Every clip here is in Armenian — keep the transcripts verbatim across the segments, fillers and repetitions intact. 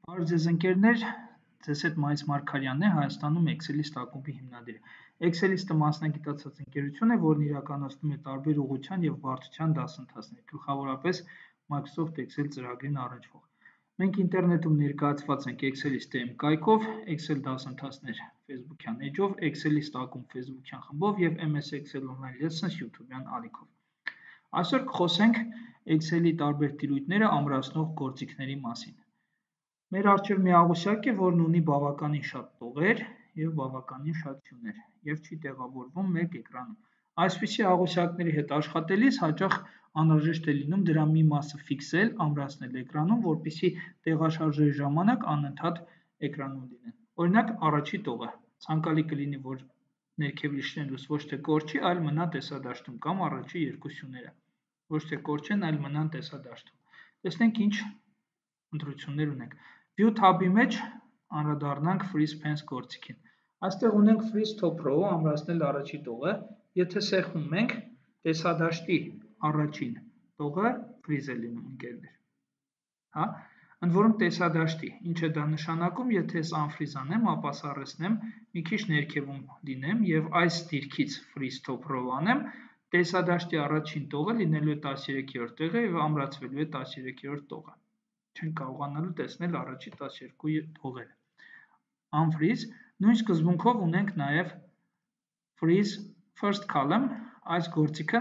Բարև ձեզ ընկերներ, ձեզ հետ Մայիս Մարգարյանն է, Հայաստանում Excelist ակումբի հիմնադիրը։ Excelist-ը մասնագիտացած ընկերություն է, որն իրականացնում է տարբեր ուղղության եւ բարդության դասընթացներ, գլխավորապես Microsoft Excel ծրագրին առնչվող։ Մենք ինտերնետում ներկայացված ենք Excelist.am կայքով, Excel դասընթացներ Facebook-յան էջով, Excelist ակումբ Facebook-յան խմբով եւ M S Excel Online Lessons YouTube-յան ալիքով։ Այսօր կխոսենք Excel-ի տարբեր տիրույթները ամրացնող գործիքների մասին։ Մեր առջև մի աղյուսակ է, որն ունի բավականին շատ տողեր եւ բավականին շատ սյուներ եւ չի տեղավորվում մեկ էկրանում։ Այսպիսի աղյուսակների հետ աշխատելիս հաճախ անհրաժեշտ է լինում դրա մի մասը ֆիքսել, ամրացնել էկրանում, որպեսզի տեղաշարժերի ժամանակ անընդհատ էկրանում լինեն։ Օրինակ, առաջի տողը ցանկալի կլինի, որ ներքև իջնելուց ոչ թե կորչի, այլ մնա տեսադաշտում կամ առաջի երկու սյուները ոչ թե կորչեն, այլ մնան տեսադաշտում։ Տեսնենք ինչ ընտրություններ ունենք։ View tab-ի մեջ անդրադառնանք freeze pens գործիքին։ Այստեղ ունենք freeze top row-ը ամրացնել առաջի տողը, եթե սեղմում ենք, տեսադաշտի առաջին տողը freeze է լինում ընկերներ։ Հա, ընդ որում տեսադաշտի, ինչ է դա նշանակում, եթե ես unfreeze անեմ, ապա սառեցնեմ, մի քիչ ներքևում լինեմ եւ այս դիրքից freeze top row անեմ, տեսադաշտի առաջին տողը լինելու է տասներեքերորդ տեղը եւ ամրացվելու է տասներեքերորդ տողը։ Չենք կարողանալու տեսնել առաջի տասներկու տողերը։ Unfreeze, նույն սկզբունքով ունենք նաև freeze first column, այս գործիքը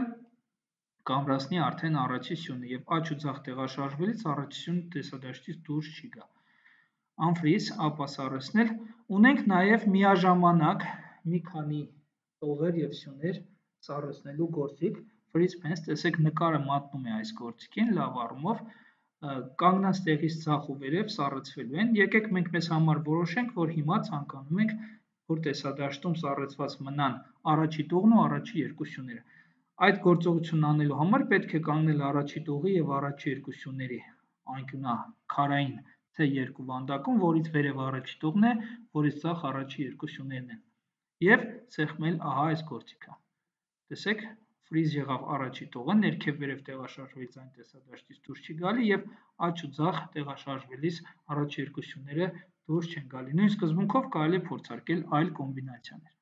կամրացնի արդեն առաջի սյունը եւ աջ ու ձախ տեղաշարժվելիս առաջի սյունը տեսադաշտից դուրս չի գա։ Unfreeze, ապա սառեցնել, ունենք նաև միաժամանակ մի քանի տողեր եւ սյուներ սառեցնելու գործիք freeze pens, տեսեք նկարը մատնում է այս գործիքին լավ առումով, կանգնած տեղից ձախ ու վերև սառեցվելու են։ Եկեք մենք մեզ համար որոշենք, որ հիմա ցանկանում ենք, որ տեսադաշտում սառեցված մնան առաջի տողն ու առաջի երկու սյուները։ Այդ գործողությունն անելու համար պետք է կանգնել առաջի տողի եւ առաջի երկու սյուների անկյունաքարային C երկու վանդակում, որից վերև առաջի տողն է, որից ձախ առաջի երկու սյուներն են։ Եվ սեղմել ահա այս գործիքը։ Տեսեք, freeze եղավ առաջի տողը, ներքև վերև տեղաշարժվելիս այն տեսադաշտից դուրս չի գալի եւ աջ ու ձախ տեղաշարժվելիս առաջի երկու սյուները դուրս չեն գալի։ Նույն սկզբունքով կարելի է փորձարկել այլ կոմբինացիաներ։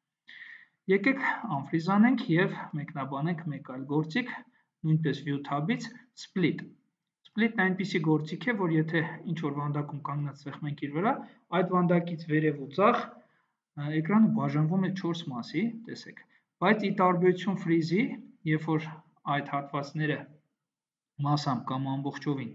Եկեք unfreeze անենք եւ մեկնաբանենք մեկ այլ գործիք, նույնպես view tab-ից split։ Split-ն այնպիսի գործիք է, որ եթե ինչ որ վանդակում կանգնած սեղմենք իր վրա, այդ վանդակից վերև ու ձախ էկրանը բաժանվում է չորս մասի, տեսեք։ Բայց ի տարբերություն freeze-ի, երբ որ այդ հատվածները մասամբ կամ ամբողջովին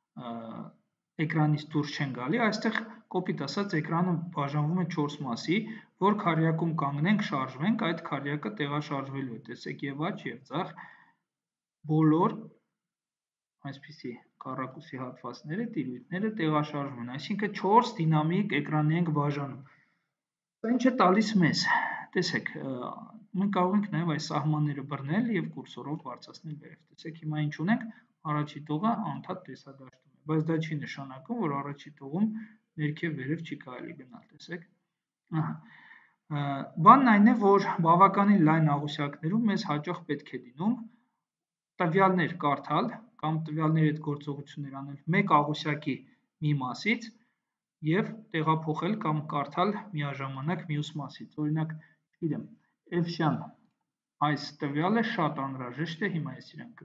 էկրանից դուրս չեն գալի, այստեղ կոպիտ ասած էկրանը բաժանվում է չորս մասի, որ քառյակում կանգնենք, շարժվենք, այդ քառյակը տեղաշարժվելու է, տեսեք եւ աջ եւ ձախ բոլոր այսպիսի քառակուսի հատվածները, տիրույթները տեղաշարժվում են, այսինքն չորս դինամիկ էկրաններ ենք բաժանում։ Սա ինչ է տալիս մեզ, տեսեք, մենք կարող ենք նաեւ այս սահմանները բռնել եւ կուրսորով բարձրացնել վերև, տեսեք հիմա ինչ ունենք, առաջի տողը անդադ տեսադաշտում է, բայց դա չի նշանակում, որ առաջի տողում ներքև վերև չի կարելի գնալ, տեսեք։ Ահա։ Բանն այն է, որ բավականին լայն աղյուսակներում մեզ հաճախ պետք է լինում տվյալներ կարդալ կամ տվյալների հետ գործողություններ անել մեկ աղյուսակի մի մասից եւ տեղափոխել կամ կարդալ միաժամանակ մյուս մասից։ Օրինակ, գիտեմ, F-շյան այս տվյալը շատ անհրաժեշտ է, հիմա ես իրան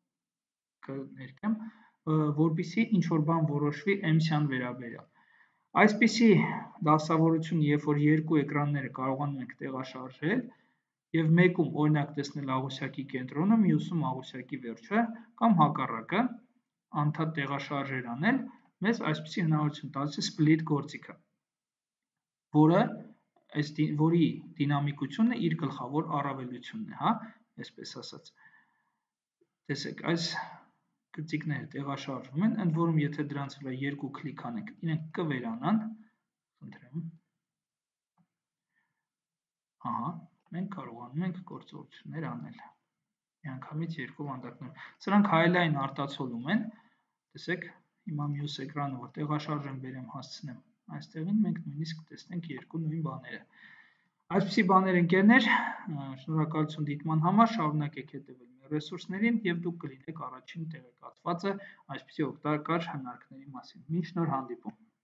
կներկեմ, որպեսզի ինչ որ բան որոշվի M-շյան վերաբերյալ։ Այսպիսի դասավորություն, երբ որ երկու էկրանները կարողանում ենք տեղաշարժել եւ մեկում օրինակ տեսնել աղյուսակի կենտրոնը, մյուսում աղյուսակի վերջը կամ հակառակը, անդադ տեղաշարժեր անել, մեզ այսպիսի հնարավորություն տալիս է split գործիքը, որը այս որի դինամիկությունը իր գլխավոր առավելությունն է, հա, այսպես ասած։ Տեսեք, այս գծիկները տեղաշարժվում են, ընդ որում եթե դրանց վրա երկու քլիկ անենք, իրենք կվերանան, խնդրեմ։ Ահա, մենք կարողանում ենք գործողություններ անել։ Միանգամից երկու վանդակներ։ Սրանք հայելային արտացոլում են, տեսեք, հիմա մյուս էկրանը, որ տեղաշարժեմ բերեմ հասցնեմ այստեղին, մենք նույնիսկ տեսնենք երկու նույն բաները։ Այսպիսի բաներ ընկերներ, շնորհակալություն դիտման համար, շարունակեք հետևել մեր ռեսուրսներին եւ դուք կլինեք առաջին տեղեկացվածը այսպիսի օգտակար հնարքների մասին։ Մինչ նոր հանդիպում։